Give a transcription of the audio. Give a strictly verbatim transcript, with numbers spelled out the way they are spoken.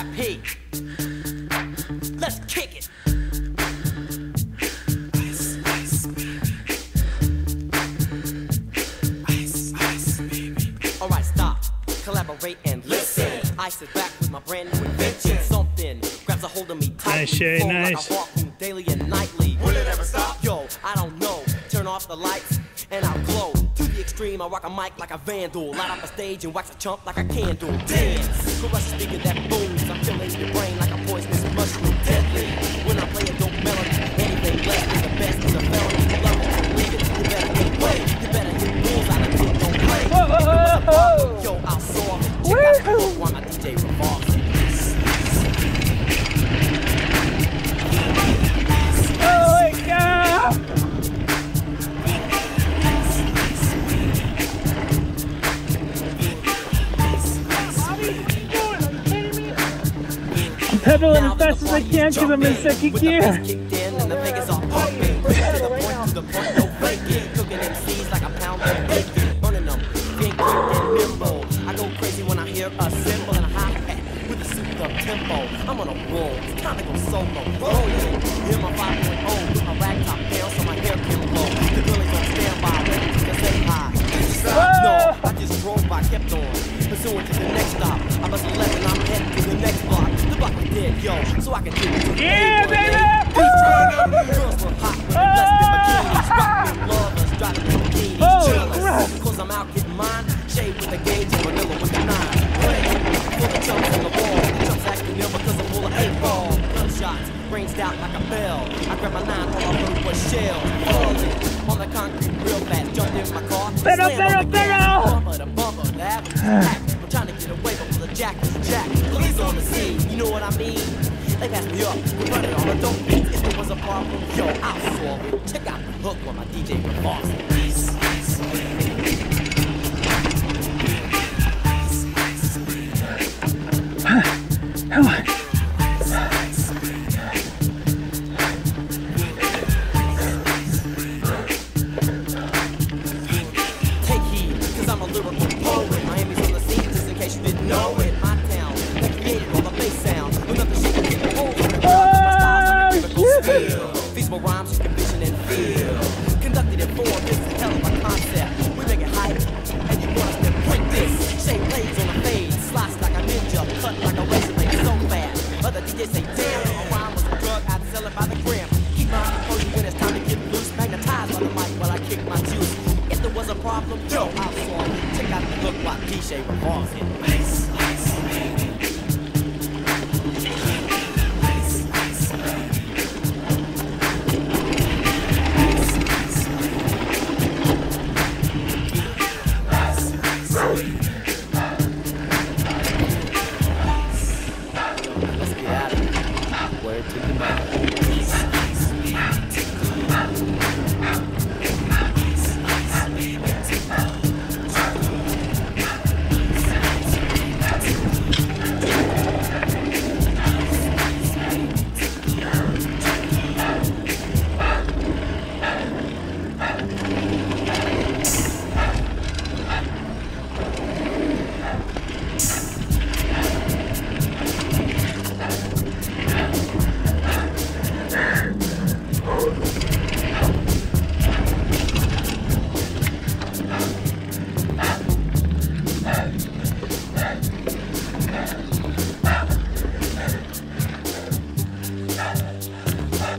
R I P Let's kick it. Ice, ice, baby. Ice, ice, baby. Alright, stop, collaborate and listen. Ice is back with my brand new invention. Something grabs a hold of me tightly. Nice, Shay, nice. Like I walk daily and nightly. Will it ever stop? Yo, I don't know. Turn off the lights and I'll glow. To the extreme, I rock a mic like a vandal. Light up a stage and wax a chump like a candle. Dance, crush a speaker that booms. I'm filling your brain like a poisonous mushroom. Deadly, when I play a dope melody. Anything less than the best is a felony. Love it, leave it, you better get away. You better hit rules out of it, don't play. Whoa, whoa, whoa. Yo, I'll solve it. Check out the book while my D J revolves it. Oh my God! I'm pedaling as fast as I can because I'm in second gear. I go crazy when I hear a cymbal and a hi-hat with a souped up tempo. I'm on a roll, it's time to go solo. Rolling, hear my five point oh with my rag top down so my hair can blow. The girlies on standby, ready to say hi. No, I just drove by, kept on, pursuing to the next stop. I must have left and I'm heading to the next block. The block is dead, yo, so I can do it. Yeah, baby! Girls were hot with less than bikinis. Rockin' lovers, driving in bikinis. Jealous, cause I'm out getting mine. Shade with the gauge and vanilla with the nine. Play for the chumps on the wall. The chumps acting ill because I'm full of eight ball. Gunshots, brains out like a bell. I grab my nine, all I heard was shells. Falling on the concrete real fast. Jumped in my car. Pero, pero, pero! Bumper to bumper, the avenue's packed. I'm trying to get away from the jack is jack. Police on the scene, you know what I mean? They passed me up, we're running on the dope beats. If there was a problem, yo, I'll solve it. Check out the hook while my D J revolves it. Ice, ice, Come on. Take heed, cause I'm a lyrical poet. Miami's on the scene, just in case you didn't know it. My town, that created all the bass sound. When nothing shit can get hold of the ground. My style's like a lyrical skill. Feasible rhymes you can vision and feel. Conducted in form, this is hell of a concept. We make it hype, and you want us to print this. Shape blades on a fade, slice like a ninja, cut like a razor blade so fast. Other D Js say, damn, a rhyme was a drug, I'd sell it by the gram. Keep my composure when it's time to get loose. Magnetized by the mic while I kick my juice. If there was a problem, yo, I'll solve it. Check out the look while D J revolves it. Ice, ice, baby. Ice, ice, baby. Let's get out of here. Word to the